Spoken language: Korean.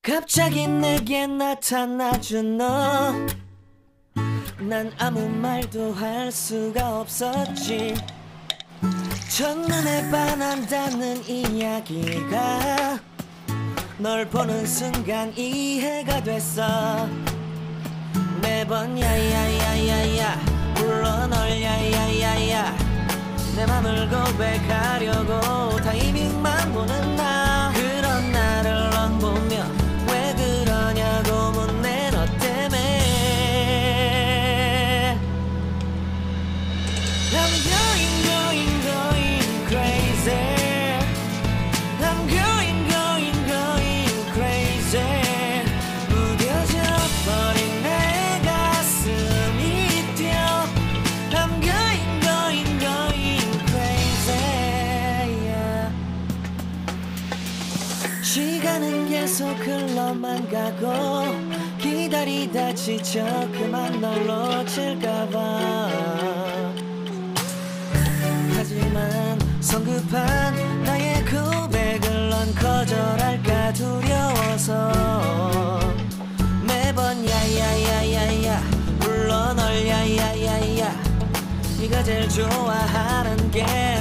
갑자기 내게 나타나준 너, 난 아무 말도 할 수가 없었지. 첫눈에 반한다는 이야기가 널 보는 순간 이해가 됐어. 매번 야야야야야 불러 널 야야야야, 내 맘을 고백하려고 타이밍만 보는 나. 그런 나를 넌 보며 왜 그러냐고 묻네. 너 때문에 I'm going crazy. I'm going crazy. 무뎌져 버린 내 가슴이 뛰어. I'm going crazy, yeah. 시간은 계속 흘러만 가고 기다리다 지쳐 그만 널 놓칠까봐. 하지만 성급한 나의 고백을 넌 거절할까 두려워서 매번 야야야야야 불러 널 야야야야. 네가 제일 좋아하는 게